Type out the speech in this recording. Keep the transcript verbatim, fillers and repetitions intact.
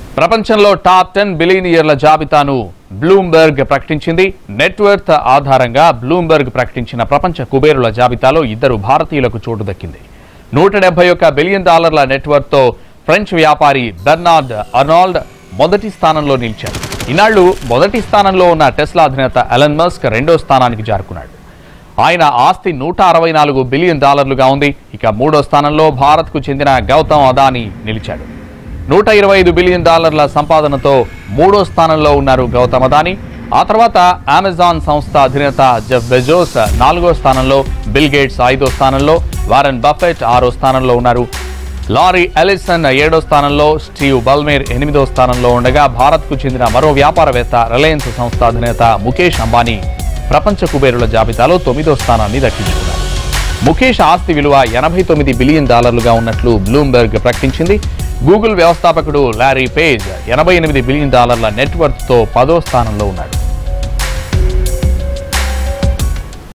ప్రపంచంలో top ten బిలియనీర్ల జాబితాను Bloomberg ప్రకటించింది. నెట్వర్త్ ఆధారంగా బ్లూంబర్గ్ ప్రకటించిన ప్రపంచ కుబేరుల జాబితాలో ఇద్దరు భారతీయులకు చోటు దక్కింది. నూట డెబ్బై ఒక్క బిలియన్ డాలర్ల నెట్వర్త్తో ఫ్రెంచ్ వ్యాపారి బెర్నార్డ్ అర్నాల్డ్ మొదటి స్థానంలో నిలిచారు. ఈనాళ్లు మొదటి స్థానంలో ఉన్న టెస్లా అధినేత ఎలన్ మస్క్ రెండో స్థానానికి జారుకున్నాడు. ఆయన ఆస్తి నూట అరవై నాలుగు బిలియన్ డాలర్లుగా ఉంది. ఇక మూడో స్థానంలో భారత్కు చెందిన గౌతమ్ అదానీ నిలిచాడు. నూట ఇరవై ఐదు బిలియన్ డాలర్ల సంపాదనతో మూడో స్థానంలో ఉన్నారు గౌతమ్ అదానీ. ఆ తర్వాత అమెజాన్ సంస్థ అధినేత జెఫ్ బెజోస్ నాలుగో స్థానంలో, బిల్ గేట్స్ ఐదో స్థానంలో, వారెన్ బఫెట్ ఆరో స్థానంలో ఉన్నారు. లారీ ఎలిసన్ ఏడో స్థానంలో, స్టీవ్ బల్మేర్ ఎనిమిదో స్థానంలో ఉండగా భారత్కు చెందిన మరో వ్యాపారవేత్త రిలయన్స్ సంస్థ అధినేత ముఖేష్ అంబానీ ప్రపంచ కుబేరుల జాబితాలో తొమ్మిదో స్థానాన్ని దక్కించుకున్నారు. ముఖేష్ ఆస్తి విలువ ఎనభై తొమ్మిది బిలియన్ డాలర్లుగా ఉన్నట్లు బ్లూంబర్గ్ ప్రకటించింది. గూగుల్ వ్యవస్థాపకుడు లారీ పేజ్ ఎనభై ఎనిమిది బిలియన్ డాలర్ల నెట్వర్త్తో పదో స్థానంలో ఉన్నాడు.